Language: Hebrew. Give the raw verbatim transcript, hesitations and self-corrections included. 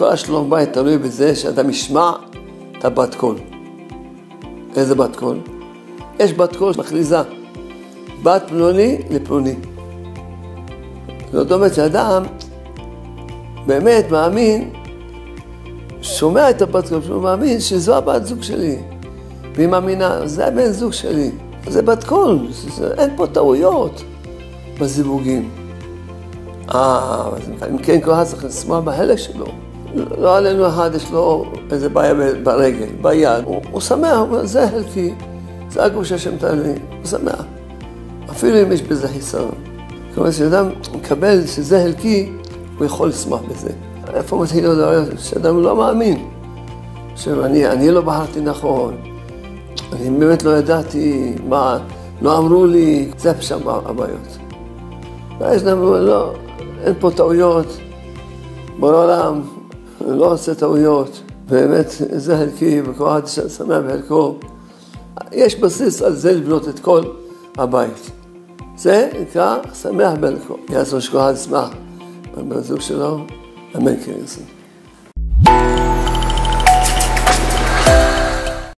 כל השלום בית תלוי בזה שאדם ישמע את הבת קול. איזה בת קול? יש בת קול שמכריזה בת פלוני לפלוני. זאת אומרת שאדם באמת מאמין, שומע את הבת קול, שהוא מאמין שזו הבת זוג שלי. והיא מאמינה, זה הבן זוג שלי. זה בת קול, אין פה טעויות בזיווגים. אה, אם כן כל אחד צריך לשמוע בהלך שלו. לא עלינו אחד, יש לו איזה בעיה ברגל, ביד. הוא, הוא שמח, זה חלקי, זה הגוף שהשם תעלי, הוא שמח. אפילו אם יש בזה חיסרון. כלומר, כשאדם מקבל שזה חלקי, הוא יכול לשמח בזה. איפה מתחיל עוד דבר? שאדם לא מאמין. שאני אני לא בחרתי נכון. אני באמת לא ידעתי מה, לא אמרו לי, זה שם הבעיות. ויש להם, לא, אין פה טעויות. בעולם לא עושה טעויות. באמת, זה חלקי, וכל אחד שמח בחלקו. יש בסיס על זה לבנות את כל הבית. זה נקרא שמח בחלקו. יעשו שכל אחד שמח. בזוג שלו, אמן כן יעשו.